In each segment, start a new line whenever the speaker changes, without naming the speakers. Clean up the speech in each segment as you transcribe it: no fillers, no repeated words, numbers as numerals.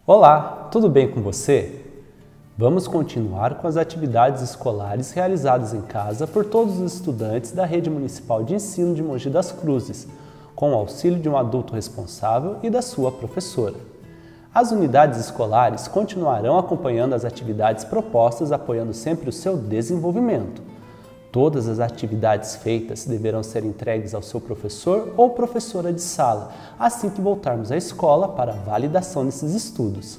Olá, tudo bem com você? Vamos continuar com as atividades escolares realizadas em casa por todos os estudantes da Rede Municipal de Ensino de Mogi das Cruzes, com o auxílio de um adulto responsável e da sua professora. As unidades escolares continuarão acompanhando as atividades propostas, apoiando sempre o seu desenvolvimento. Todas as atividades feitas deverão ser entregues ao seu professor ou professora de sala, assim que voltarmos à escola para a validação desses estudos.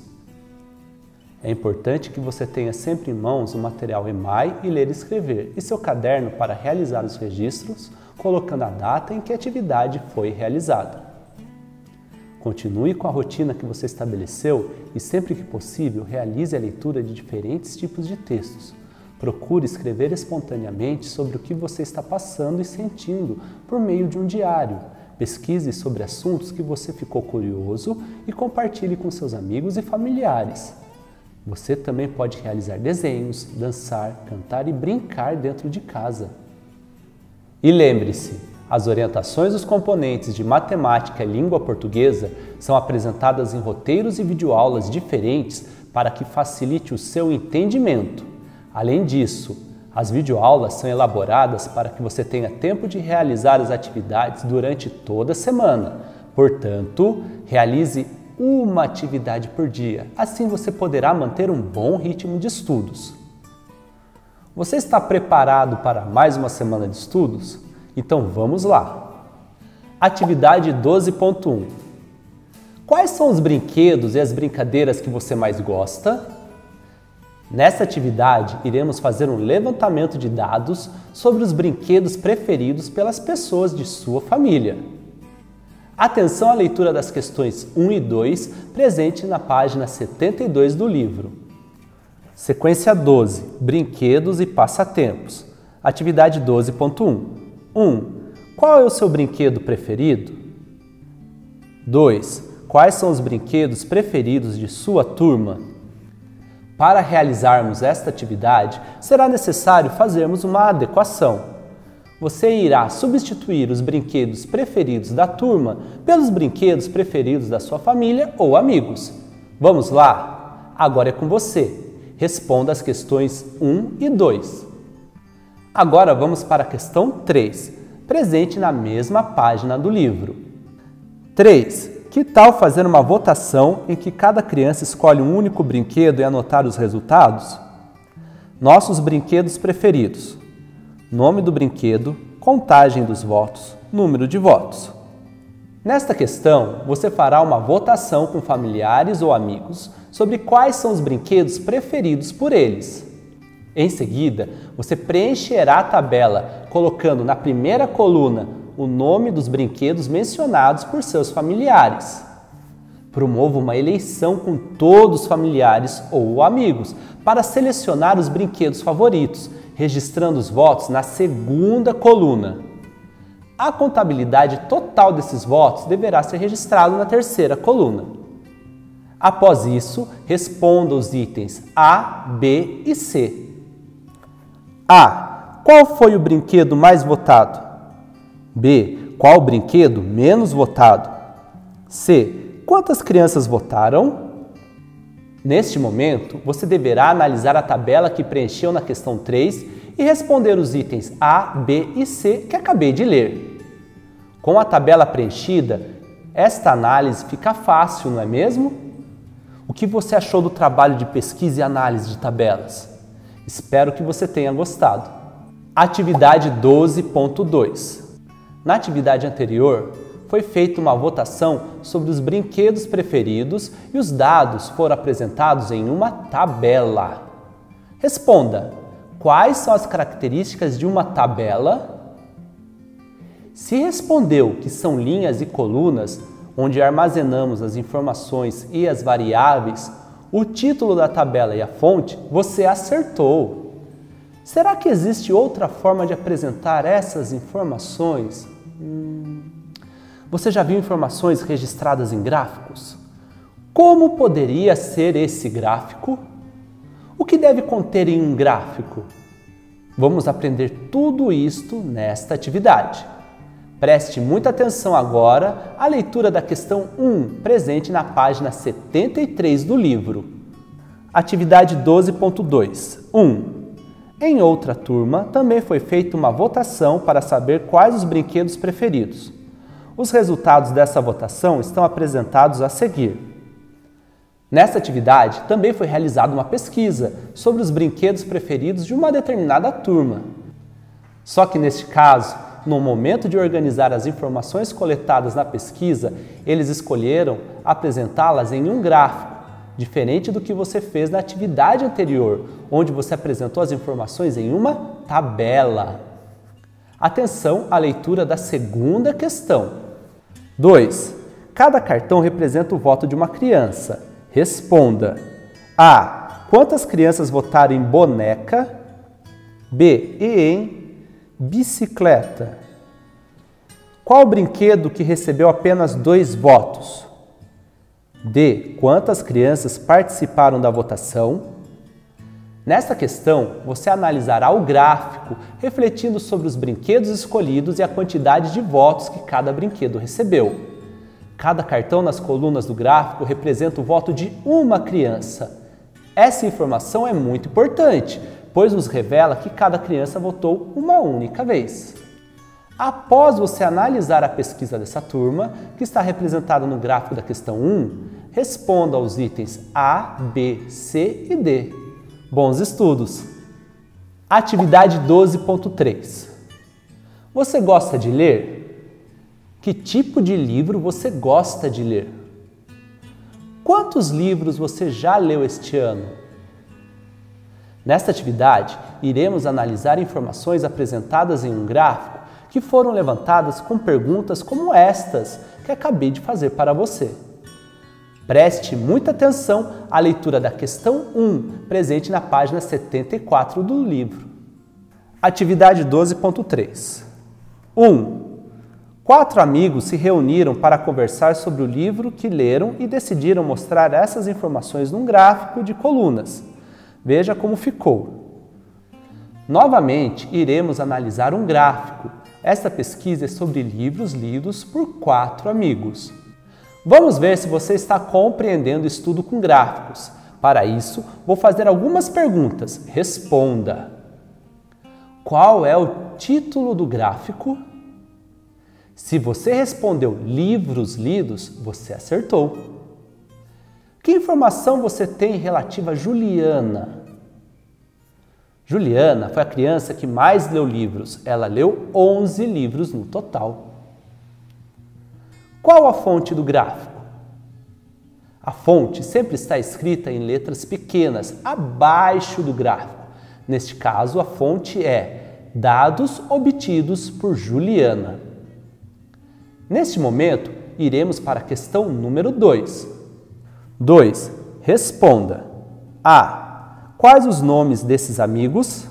É importante que você tenha sempre em mãos o material EMAI e Ler e Escrever e seu caderno para realizar os registros, colocando a data em que a atividade foi realizada. Continue com a rotina que você estabeleceu e, sempre que possível, realize a leitura de diferentes tipos de textos. Procure escrever espontaneamente sobre o que você está passando e sentindo por meio de um diário. Pesquise sobre assuntos que você ficou curioso e compartilhe com seus amigos e familiares. Você também pode realizar desenhos, dançar, cantar e brincar dentro de casa. E lembre-se, as orientações dos componentes de matemática e língua portuguesa são apresentadas em roteiros e videoaulas diferentes para que facilite o seu entendimento. Além disso, as videoaulas são elaboradas para que você tenha tempo de realizar as atividades durante toda a semana. Portanto, realize uma atividade por dia. Assim você poderá manter um bom ritmo de estudos. Você está preparado para mais uma semana de estudos? Então vamos lá! Atividade 12.1. Quais são os brinquedos e as brincadeiras que você mais gosta? Nesta atividade, iremos fazer um levantamento de dados sobre os brinquedos preferidos pelas pessoas de sua família. Atenção à leitura das questões 1 e 2, presente na página 72 do livro. Sequência 12. Brinquedos e passatempos. Atividade 12.1. 1. Qual é o seu brinquedo preferido? 2. Quais são os brinquedos preferidos de sua turma? Para realizarmos esta atividade, será necessário fazermos uma adequação. Você irá substituir os brinquedos preferidos da turma pelos brinquedos preferidos da sua família ou amigos. Vamos lá? Agora é com você. Responda as questões 1 e 2. Agora vamos para a questão 3, presente na mesma página do livro. 3. Que tal fazer uma votação em que cada criança escolhe um único brinquedo e anotar os resultados? Nossos brinquedos preferidos. Nome do brinquedo, contagem dos votos, número de votos. Nesta questão, você fará uma votação com familiares ou amigos sobre quais são os brinquedos preferidos por eles. Em seguida, você preencherá a tabela, colocando na primeira coluna o nome dos brinquedos mencionados por seus familiares. Promova uma eleição com todos os familiares ou amigos para selecionar os brinquedos favoritos, registrando os votos na segunda coluna. A contabilidade total desses votos deverá ser registrada na terceira coluna. Após isso, responda os itens A, B e C. A. Qual foi o brinquedo mais votado? B. Qual o brinquedo menos votado? C. Quantas crianças votaram? Neste momento, você deverá analisar a tabela que preencheu na questão 3 e responder os itens A, B e C que acabei de ler. Com a tabela preenchida, esta análise fica fácil, não é mesmo? O que você achou do trabalho de pesquisa e análise de tabelas? Espero que você tenha gostado. Atividade 12.2. Na atividade anterior, foi feita uma votação sobre os brinquedos preferidos e os dados foram apresentados em uma tabela. Responda: quais são as características de uma tabela? Se respondeu que são linhas e colunas, onde armazenamos as informações e as variáveis, o título da tabela e a fonte, você acertou. Será que existe outra forma de apresentar essas informações? Você já viu informações registradas em gráficos? Como poderia ser esse gráfico? O que deve conter em um gráfico? Vamos aprender tudo isto nesta atividade. Preste muita atenção agora à leitura da questão 1, presente na página 73 do livro. Atividade 12.2. 1. Em outra turma, também foi feita uma votação para saber quais os brinquedos preferidos. Os resultados dessa votação estão apresentados a seguir. Nesta atividade, também foi realizada uma pesquisa sobre os brinquedos preferidos de uma determinada turma. Só que neste caso, no momento de organizar as informações coletadas na pesquisa, eles escolheram apresentá-las em um gráfico, diferente do que você fez na atividade anterior, onde você apresentou as informações em uma tabela. Atenção à leitura da segunda questão. 2. Cada cartão representa o voto de uma criança. Responda. A. Quantas crianças votaram em boneca? B. E em bicicleta. Qual brinquedo que recebeu apenas 2 votos? D. Quantas crianças participaram da votação? Nesta questão, você analisará o gráfico, refletindo sobre os brinquedos escolhidos e a quantidade de votos que cada brinquedo recebeu. Cada cartão nas colunas do gráfico representa o voto de uma criança. Essa informação é muito importante, pois nos revela que cada criança votou uma única vez. Após você analisar a pesquisa dessa turma, que está representada no gráfico da questão 1, responda aos itens A, B, C e D. Bons estudos! Atividade 12.3. Você gosta de ler? Que tipo de livro você gosta de ler? Quantos livros você já leu este ano? Nesta atividade, iremos analisar informações apresentadas em um gráfico que foram levantadas com perguntas como estas que acabei de fazer para você. Preste muita atenção à leitura da questão 1, presente na página 74 do livro. Atividade 12.3. 1. 4 amigos se reuniram para conversar sobre o livro que leram e decidiram mostrar essas informações num gráfico de colunas. Veja como ficou. Novamente, iremos analisar um gráfico. Esta pesquisa é sobre livros lidos por 4 amigos. Vamos ver se você está compreendendo o estudo com gráficos. Para isso, vou fazer algumas perguntas. Responda. Qual é o título do gráfico? Se você respondeu livros lidos, você acertou. Que informação você tem relativa a Juliana? Juliana foi a criança que mais leu livros. Ela leu 11 livros no total. Qual a fonte do gráfico? A fonte sempre está escrita em letras pequenas, abaixo do gráfico. Neste caso, a fonte é dados obtidos por Juliana. Neste momento, iremos para a questão número 2. 2. Responda. A. Quais os nomes desses amigos?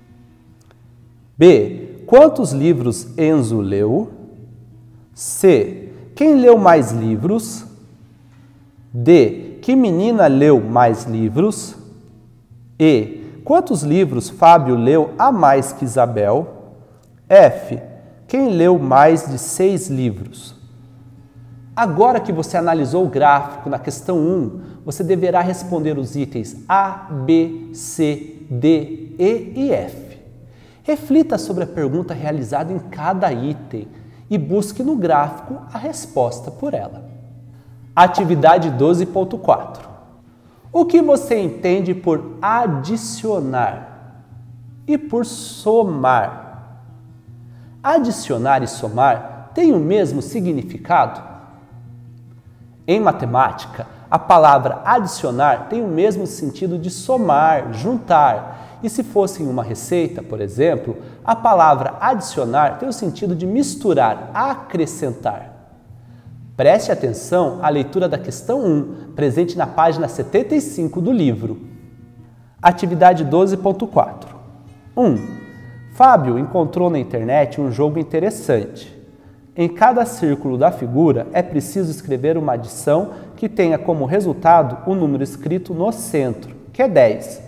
B. Quantos livros Enzo leu? C. Quem leu mais livros? D. Que menina leu mais livros? E. Quantos livros Fábio leu a mais que Isabel? F. Quem leu mais de 6 livros? Agora que você analisou o gráfico na questão 1, você deverá responder os itens A, B, C, D, E e F. Reflita sobre a pergunta realizada em cada item e busque no gráfico a resposta por ela. Atividade 12.4. O que você entende por adicionar e por somar? Adicionar e somar têm o mesmo significado? Em matemática, a palavra adicionar tem o mesmo sentido de somar, juntar. E se fosse em uma receita, por exemplo, a palavra adicionar tem o sentido de misturar, acrescentar. Preste atenção à leitura da questão 1, presente na página 75 do livro. Atividade 12.4. 1. Fábio encontrou na internet um jogo interessante. Em cada círculo da figura é preciso escrever uma adição que tenha como resultado o número escrito no centro, que é 10.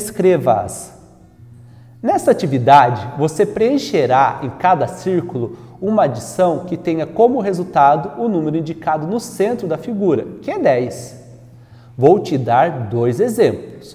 Escreva-as. Nesta atividade, você preencherá em cada círculo uma adição que tenha como resultado o número indicado no centro da figura, que é 10. Vou te dar 2 exemplos.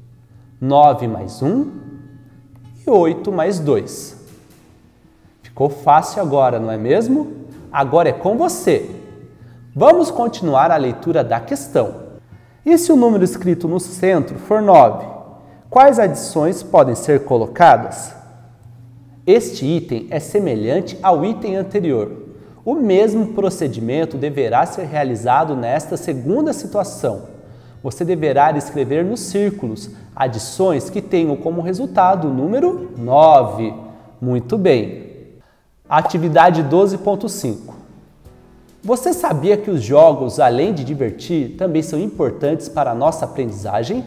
9 mais 1 e 8 mais 2. Ficou fácil agora, não é mesmo? Agora é com você. Vamos continuar a leitura da questão. E se o número escrito no centro for 9, quais adições podem ser colocadas? Este item é semelhante ao item anterior. O mesmo procedimento deverá ser realizado nesta segunda situação. Você deverá escrever nos círculos adições que tenham como resultado o número 9. Muito bem. Atividade 12.5. Você sabia que os jogos, além de divertir, também são importantes para a nossa aprendizagem?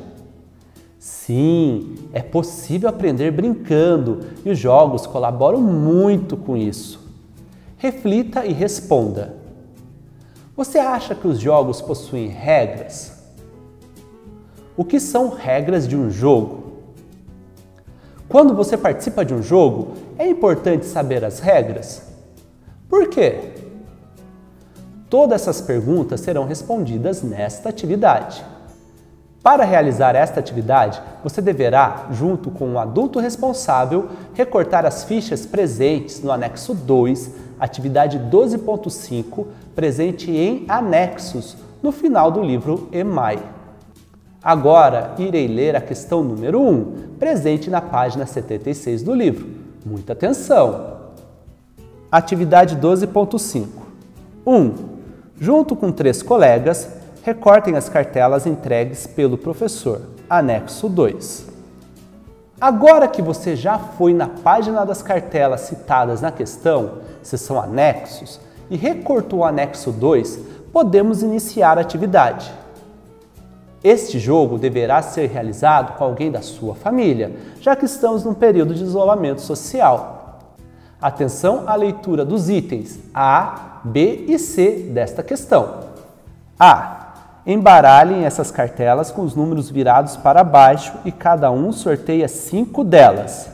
Sim, é possível aprender brincando e os jogos colaboram muito com isso. Reflita e responda. Você acha que os jogos possuem regras? O que são regras de um jogo? Quando você participa de um jogo, é importante saber as regras? Por quê? Todas essas perguntas serão respondidas nesta atividade. Para realizar esta atividade, você deverá, junto com um adulto responsável, recortar as fichas presentes no anexo 2, atividade 12.5, presente em anexos, no final do livro EMAI. Agora, irei ler a questão número 1, presente na página 76 do livro. Muita atenção! Atividade 12.5. 1. Junto com 3 colegas, recortem as cartelas entregues pelo professor. Anexo 2. Agora que você já foi na página das cartelas citadas na questão, seção anexos, e recortou o anexo 2, podemos iniciar a atividade. Este jogo deverá ser realizado com alguém da sua família, já que estamos num período de isolamento social. Atenção à leitura dos itens A, B e C desta questão. A. Embaralhem essas cartelas com os números virados para baixo e cada um sorteia 5 delas.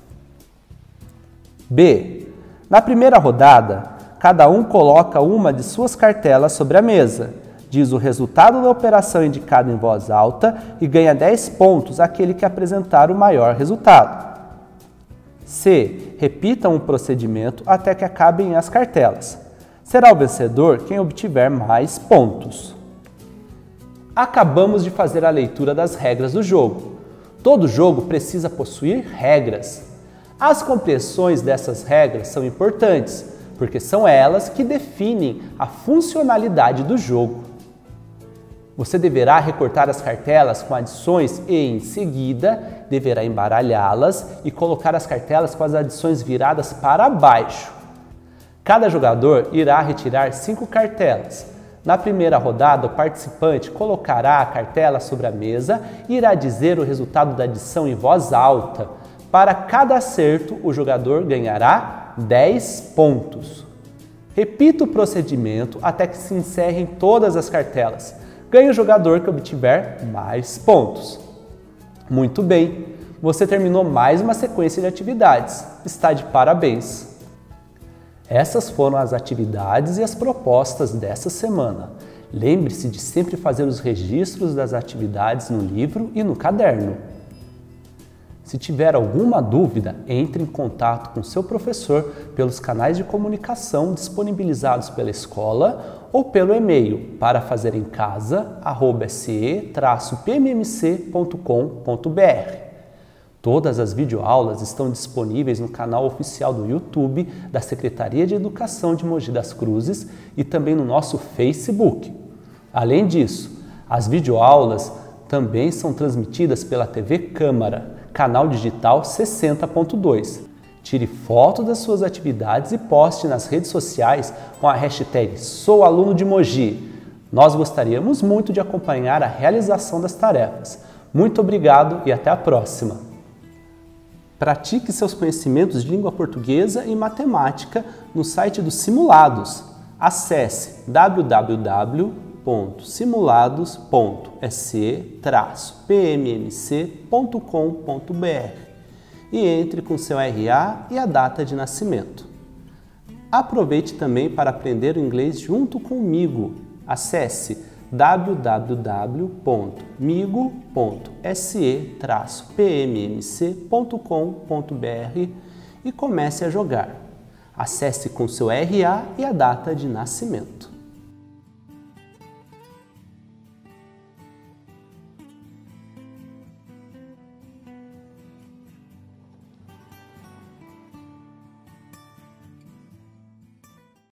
B. Na primeira rodada, cada um coloca uma de suas cartelas sobre a mesa, diz o resultado da operação indicado em voz alta e ganha 10 pontos aquele que apresentar o maior resultado. C. Repitam o procedimento até que acabem as cartelas. Será o vencedor quem obtiver mais pontos. Acabamos de fazer a leitura das regras do jogo. Todo jogo precisa possuir regras. As compreensões dessas regras são importantes, porque são elas que definem a funcionalidade do jogo. Você deverá recortar as cartelas com adições e, em seguida, deverá embaralhá-las e colocar as cartelas com as adições viradas para baixo. Cada jogador irá retirar 5 cartelas. Na primeira rodada, o participante colocará a cartela sobre a mesa e irá dizer o resultado da adição em voz alta. Para cada acerto, o jogador ganhará 10 pontos. Repita o procedimento até que se encerrem todas as cartelas. Ganha o jogador que obtiver mais pontos. Muito bem, você terminou mais uma sequência de atividades. Está de parabéns! Essas foram as atividades e as propostas dessa semana. Lembre-se de sempre fazer os registros das atividades no livro e no caderno. Se tiver alguma dúvida, entre em contato com seu professor pelos canais de comunicação disponibilizados pela escola ou pelo e-mail para fazer em casa@se-pmmc.com.br. Todas as videoaulas estão disponíveis no canal oficial do YouTube da Secretaria de Educação de Mogi das Cruzes e também no nosso Facebook. Além disso, as videoaulas também são transmitidas pela TV Câmara, canal digital 60.2. Tire foto das suas atividades e poste nas redes sociais com a hashtag #SouAlunoDeMogi. Nós gostaríamos muito de acompanhar a realização das tarefas. Muito obrigado e até a próxima! Pratique seus conhecimentos de língua portuguesa e matemática no site dos Simulados. Acesse www.simulados.se-pmmc.com.br e entre com seu RA e a data de nascimento. Aproveite também para aprender o inglês junto comigo. Acesse www.migo.se-pmmc.com.br e comece a jogar. Acesse com seu RA e a data de nascimento.